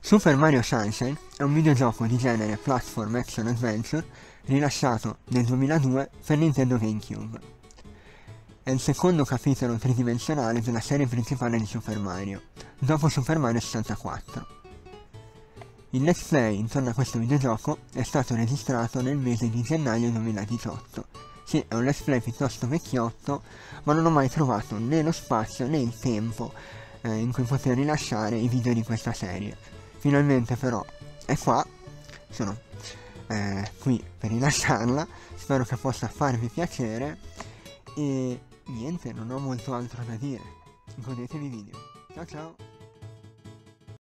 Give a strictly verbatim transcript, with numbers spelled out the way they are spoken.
Super Mario Sunshine è un videogioco di genere platform action adventure rilasciato nel duemiladue per Nintendo GameCube. È il secondo capitolo tridimensionale della serie principale di Super Mario, dopo Super Mario sessantaquattro. Il let's play intorno a questo videogioco è stato registrato nel mese di gennaio duemiladiciotto. Sì, è un let's play piuttosto vecchiotto, ma non ho mai trovato né lo spazio né il tempo eh, in cui poter rilasciare i video di questa serie. Finalmente però è qua, sono eh, qui per rilasciarla, spero che possa farvi piacere e niente, non ho molto altro da dire. Godetevi i video. Ciao ciao!